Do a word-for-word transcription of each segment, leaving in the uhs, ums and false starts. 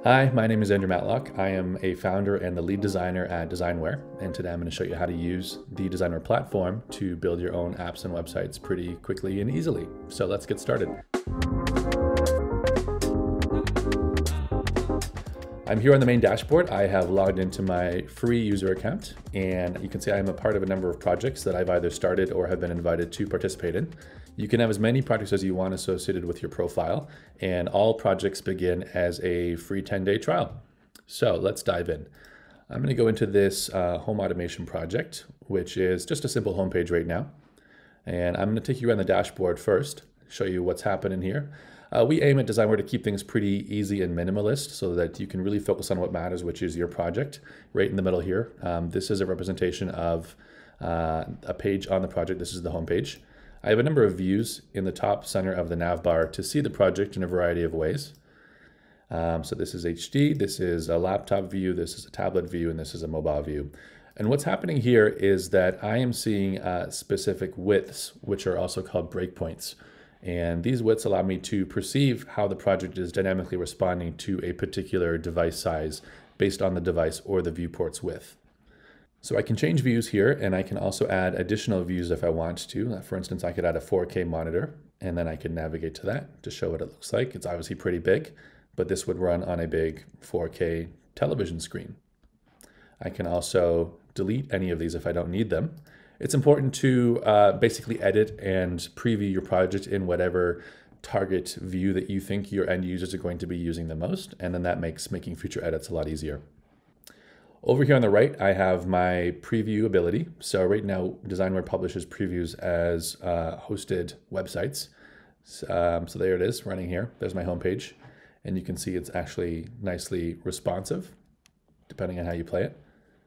Hi, my name is Andrew Matlock. I am a founder and the lead designer at Designware, and today I'm going to show you how to use the Designware platform to build your own apps and websites pretty quickly and easily. So let's get started. I'm here on the main dashboard. I have logged into my free user account, and you can see I am a part of a number of projects that I've either started or have been invited to participate in. You can have as many projects as you want associated with your profile, and all projects begin as a free ten day trial. So let's dive in. I'm going to go into this uh, home automation project, which is just a simple homepage right now. And I'm going to take you around the dashboard first, show you what's happening here. Uh, we aim at Designware to keep things pretty easy and minimalist so that you can really focus on what matters, which is your project. Right in the middle here, um, this is a representation of uh, a page on the project. This is the home page. I have a number of views in the top center of the nav bar to see the project in a variety of ways. Um, so this is H D, this is a laptop view, this is a tablet view, and this is a mobile view. And what's happening here is that I am seeing uh, specific widths, which are also called breakpoints. And these widths allow me to perceive how the project is dynamically responding to a particular device size based on the device or the viewport's width. So I can change views here, and I can also add additional views if I want to. For instance, I could add a four K monitor, and then I can navigate to that to show what it looks like. It's obviously pretty big, but this would run on a big four K television screen. I can also delete any of these if I don't need them. It's important to uh, basically edit and preview your project in whatever target view that you think your end users are going to be using the most, and then that makes making future edits a lot easier. Over here on the right, I have my preview ability. So right now, Designware publishes previews as uh, hosted websites. Um, so there it is, running here. There's my homepage. And you can see it's actually nicely responsive, depending on how you play it.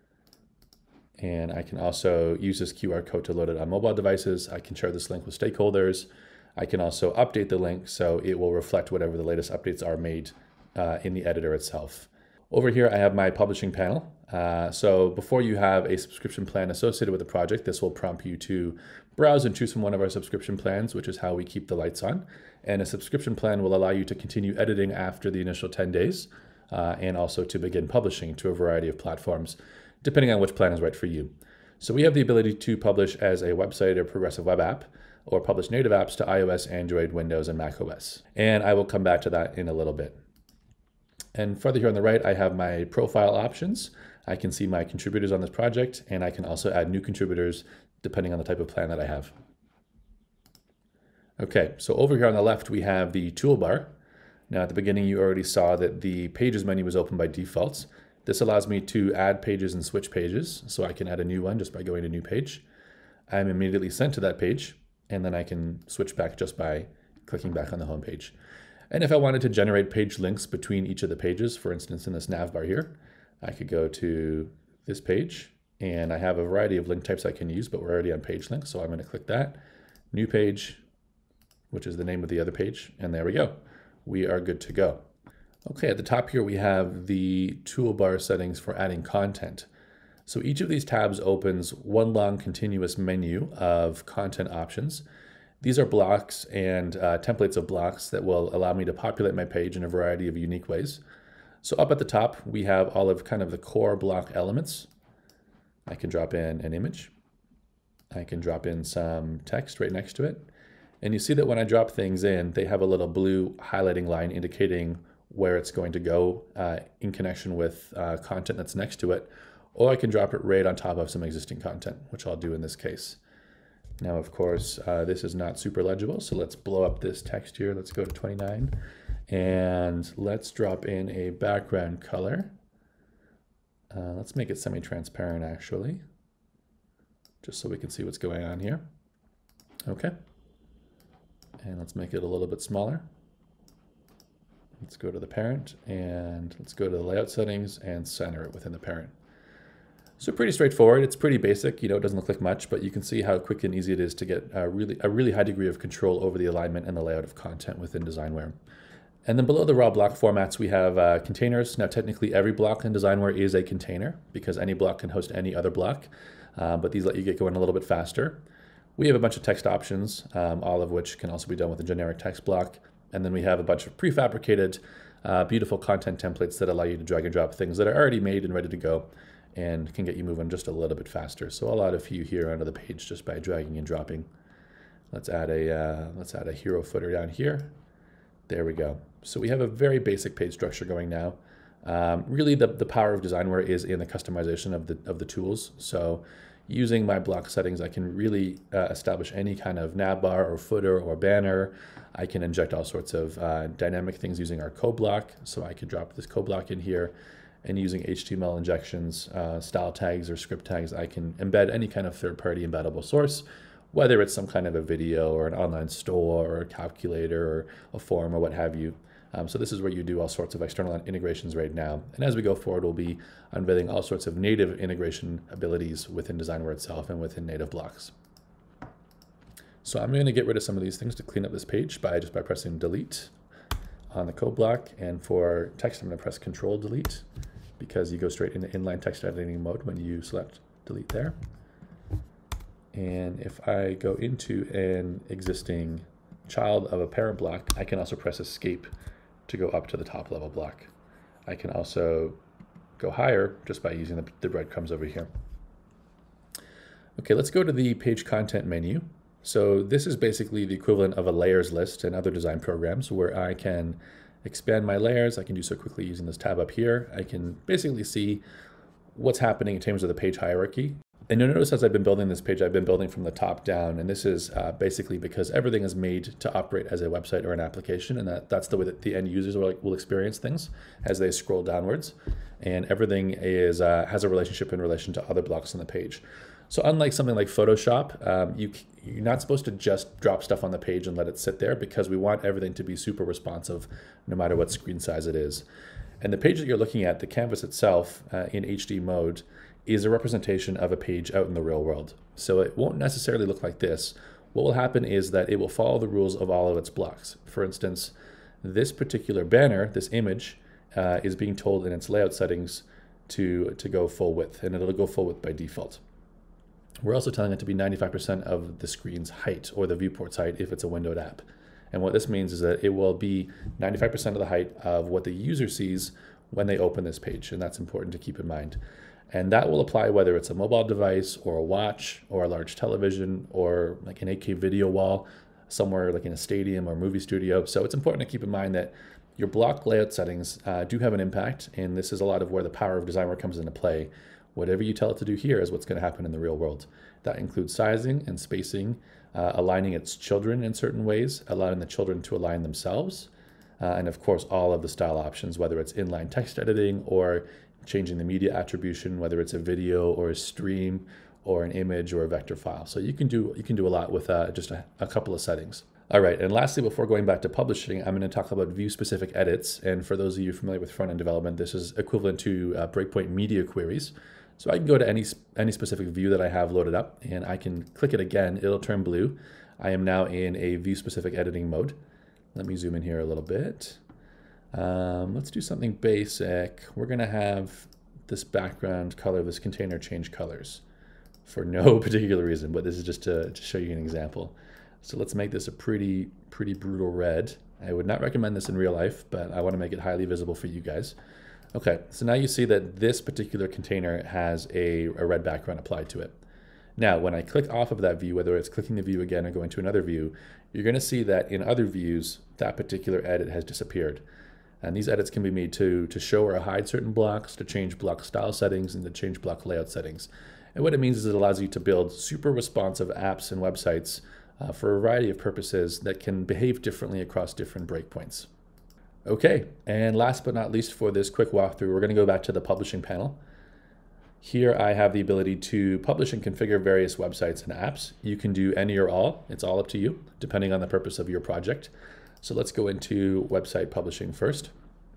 And I can also use this Q R code to load it on mobile devices. I can share this link with stakeholders. I can also update the link so it will reflect whatever the latest updates are made uh, in the editor itself. Over here, I have my publishing panel. Uh, so before you have a subscription plan associated with the project, this will prompt you to browse and choose from one of our subscription plans, which is how we keep the lights on. And a subscription plan will allow you to continue editing after the initial ten days uh, and also to begin publishing to a variety of platforms, depending on which plan is right for you. So we have the ability to publish as a website or progressive web app, or publish native apps to iOS, Android, Windows, and macOS. And I will come back to that in a little bit. And further here on the right, I have my profile options. I can see my contributors on this project, and I can also add new contributors depending on the type of plan that I have. Okay, so over here on the left, we have the toolbar. Now at the beginning, you already saw that the pages menu was open by default. This allows me to add pages and switch pages, so I can add a new one just by going to new page. I'm immediately sent to that page, and then I can switch back just by clicking back on the home page. And if I wanted to generate page links between each of the pages, for instance, in this nav bar here, I could go to this page, and I have a variety of link types I can use, but we're already on page links, so I'm going to click that. New page, which is the name of the other page, and there we go. We are good to go. Okay, at the top here, we have the toolbar settings for adding content. So each of these tabs opens one long continuous menu of content options. These are blocks and uh, templates of blocks that will allow me to populate my page in a variety of unique ways. So up at the top, we have all of kind of the core block elements. I can drop in an image. I can drop in some text right next to it. And you see that when I drop things in, they have a little blue highlighting line indicating where it's going to go uh, in connection with uh, content that's next to it. Or I can drop it right on top of some existing content, which I'll do in this case. Now, of course, uh, this is not super legible, so let's blow up this text here. Let's go to twenty-nine, and let's drop in a background color. Uh, let's make it semi-transparent, actually, just so we can see what's going on here. Okay, and let's make it a little bit smaller. Let's go to the parent, and let's go to the layout settings and center it within the parent. So pretty straightforward. It's pretty basic. You know, it doesn't look like much, but you can see how quick and easy it is to get a really, a really high degree of control over the alignment and the layout of content within Designware. And then below the raw block formats, we have uh, containers. Now, technically, every block in Designware is a container because any block can host any other block, uh, but these let you get going a little bit faster. We have a bunch of text options, um, all of which can also be done with a generic text block. And then we have a bunch of prefabricated uh, beautiful content templates that allow you to drag and drop things that are already made and ready to go and can get you moving just a little bit faster. So I'll add a few here onto the page just by dragging and dropping. Let's add a, uh, let's add a hero footer down here. There we go. So we have a very basic page structure going now. Um, really, the, the power of Designware is in the customization of the, of the tools. So using my block settings, I can really uh, establish any kind of nav bar or footer or banner. I can inject all sorts of uh, dynamic things using our code block. So I could drop this code block in here, and using H T M L injections, uh, style tags or script tags, I can embed any kind of third-party embeddable source, whether it's some kind of a video or an online store or a calculator or a form or what have you. Um, so this is where you do all sorts of external integrations right now. And as we go forward, we'll be unveiling all sorts of native integration abilities within Designware itself and within native blocks. So I'm going to get rid of some of these things to clean up this page by just by pressing delete on the code block. And for text, I'm going to press control delete because you go straight into inline text editing mode when you select delete there. And if I go into an existing child of a parent block, I can also press escape to go up to the top level block. I can also go higher just by using the, the breadcrumbs over here. Okay, let's go to the page content menu. So this is basically the equivalent of a layers list in other design programs where I can expand my layers. I can do so quickly using this tab up here. I can basically see what's happening in terms of the page hierarchy. And you'll notice as I've been building this page, I've been building from the top down, and this is uh, basically because everything is made to operate as a website or an application, and that, that's the way that the end users will, will experience things as they scroll downwards. And everything is uh, has a relationship in relation to other blocks on the page. So unlike something like Photoshop, um, you, you're not supposed to just drop stuff on the page and let it sit there, because we want everything to be super responsive no matter what screen size it is. And the page that you're looking at, the canvas itself uh, in H D mode, is a representation of a page out in the real world. So it won't necessarily look like this. What will happen is that it will follow the rules of all of its blocks. For instance, this particular banner, this image, uh, is being told in its layout settings to, to go full width, and it'll go full width by default. We're also telling it to be ninety-five percent of the screen's height or the viewport's height if it's a windowed app. And what this means is that it will be ninety-five percent of the height of what the user sees when they open this page, and that's important to keep in mind. And that will apply whether it's a mobile device or a watch or a large television or like an eight K video wall somewhere like in a stadium or movie studio. So it's important to keep in mind that your block layout settings uh, do have an impact, and this is a lot of where the power of Designware comes into play. Whatever you tell it to do here is what's going to happen in the real world. That includes sizing and spacing, uh, aligning its children in certain ways, allowing the children to align themselves, uh, and of course all of the style options, whether it's inline text editing or changing the media attribution, whether it's a video or a stream or an image or a vector file. So you can do you can do a lot with uh, just a, a couple of settings. All right, and lastly, before going back to publishing, I'm going to talk about view-specific edits. And for those of you familiar with front-end development, this is equivalent to uh, breakpoint media queries. So I can go to any any specific view that I have loaded up, and I can click it again. It'll turn blue. I am now in a view-specific editing mode. Let me zoom in here a little bit. Um, let's do something basic. We're going to have this background color, this container, change colors for no particular reason, but this is just to, to show you an example. So let's make this a pretty, pretty brutal red. I would not recommend this in real life, but I want to make it highly visible for you guys. Okay, so now you see that this particular container has a, a red background applied to it. Now, when I click off of that view, whether it's clicking the view again or going to another view, you're going to see that in other views, that particular edit has disappeared. And these edits can be made to, to show or hide certain blocks, to change block style settings, and to change block layout settings. And what it means is it allows you to build super responsive apps and websites uh, for a variety of purposes that can behave differently across different breakpoints. Okay, and last but not least for this quick walkthrough, we're going to go back to the publishing panel. Here I have the ability to publish and configure various websites and apps. You can do any or all. It's all up to you, depending on the purpose of your project. So let's go into website publishing first.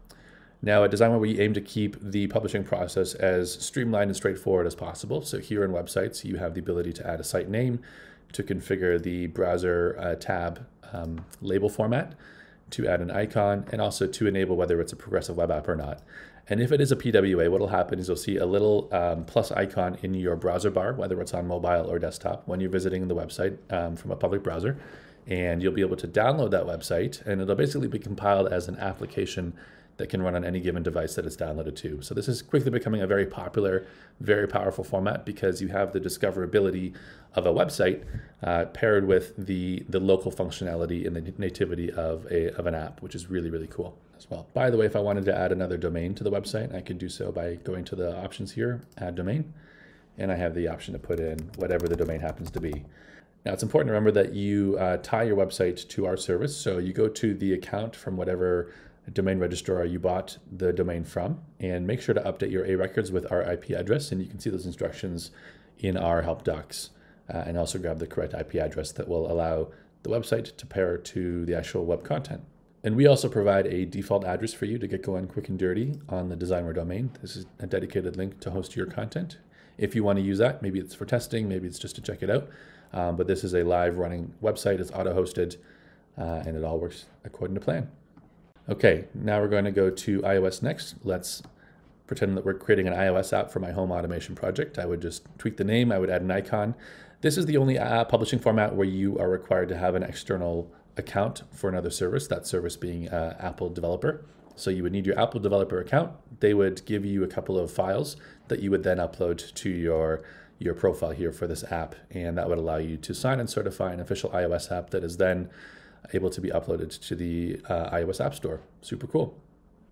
Now at Designware, we aim to keep the publishing process as streamlined and straightforward as possible. So here in websites, you have the ability to add a site name, to configure the browser uh, tab um, label format, to add an icon, and also to enable whether it's a progressive web app or not. And if it is a P W A, what will happen is you'll see a little um, plus icon in your browser bar, whether it's on mobile or desktop, when you're visiting the website um, from a public browser. And you'll be able to download that website, and it'll basically be compiled as an application that can run on any given device that it's downloaded to. So this is quickly becoming a very popular, very powerful format because you have the discoverability of a website uh, paired with the, the local functionality and the nativity of, a, of an app, which is really, really cool as well. By the way, if I wanted to add another domain to the website, I could do so by going to the options here, add domain, and I have the option to put in whatever the domain happens to be. Now, it's important to remember that you uh, tie your website to our service. So you go to the account from whatever domain registrar you bought the domain from, and make sure to update your A records with our I P address. And you can see those instructions in our help docs, uh, and also grab the correct I P address that will allow the website to pair to the actual web content. And we also provide a default address for you to get going quick and dirty on the Designware domain. This is a dedicated link to host your content. If you want to use that, maybe it's for testing, maybe it's just to check it out. Um, but this is a live running website, it's auto-hosted, uh, and it all works according to plan. Okay, now we're going to go to iOS next. Let's pretend that we're creating an iOS app for my home automation project. I would just tweak the name, I would add an icon. This is the only uh, publishing format where you are required to have an external account for another service, that service being uh, Apple Developer. So you would need your Apple Developer account. They would give you a couple of files that you would then upload to your your profile here for this app, and that would allow you to sign and certify an official iOS app that is then able to be uploaded to the uh, iOS App Store. Super cool.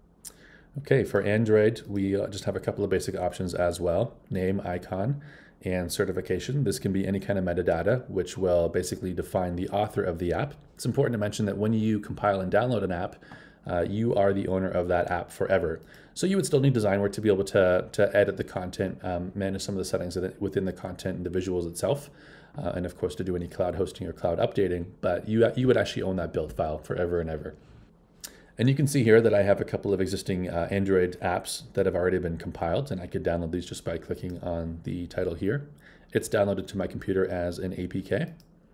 Okay, for Android, we just have a couple of basic options as well: name, icon, and certification. This can be any kind of metadata, which will basically define the author of the app. It's important to mention that when you compile and download an app, Uh, you are the owner of that app forever. So you would still need Designware to be able to, to edit the content, um, manage some of the settings within the content and the visuals itself, uh, and of course to do any cloud hosting or cloud updating, but you, you would actually own that build file forever and ever. And you can see here that I have a couple of existing uh, Android apps that have already been compiled, and I could download these just by clicking on the title here. It's downloaded to my computer as an A P K.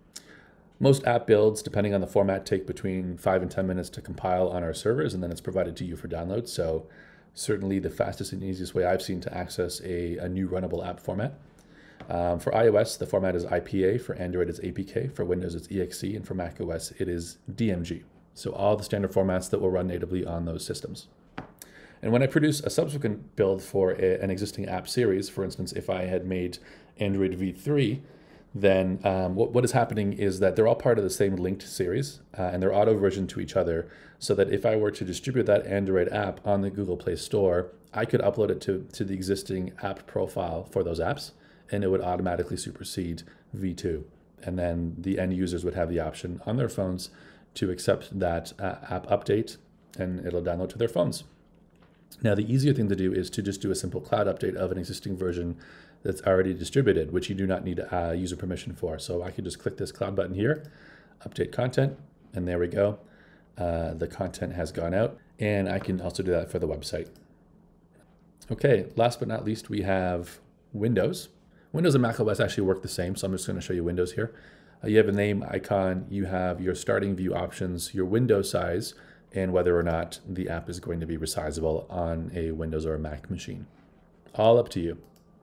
Most app builds, depending on the format, take between five and ten minutes to compile on our servers, and then it's provided to you for download. So certainly the fastest and easiest way I've seen to access a, a new runnable app format. Um, for iOS, the format is I P A, for Android it's A P K, for Windows it's E X E, and for macOS it is D M G. So all the standard formats that will run natively on those systems. And when I produce a subsequent build for a, an existing app series, for instance, if I had made Android v three, then um, what, what is happening is that they're all part of the same linked series, uh, and they're auto-versioned to each other, so that if I were to distribute that Android app on the Google Play Store, I could upload it to, to the existing app profile for those apps, and it would automatically supersede v two. And then the end users would have the option on their phones to accept that uh, app update, and it'll download to their phones. Now, the easier thing to do is to just do a simple cloud update of an existing version that's already distributed, which you do not need uh, user permission for. So I could just click this cloud button here, update content, and there we go. Uh, the content has gone out, and I can also do that for the website. Okay, last but not least, we have Windows. Windows and macOS actually work the same, so I'm just going to show you Windows here. Uh, you have a name, icon, you have your starting view options, your window size, and whether or not the app is going to be resizable on a Windows or a Mac machine. All up to you.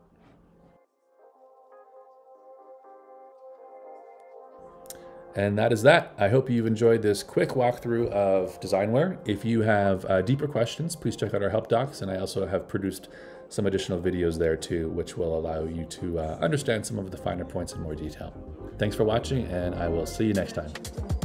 And that is that. I hope you've enjoyed this quick walkthrough of Designware. If you have uh, deeper questions, please check out our help docs. And I also have produced some additional videos there too, which will allow you to uh, understand some of the finer points in more detail. Thanks for watching, and I will see you next time.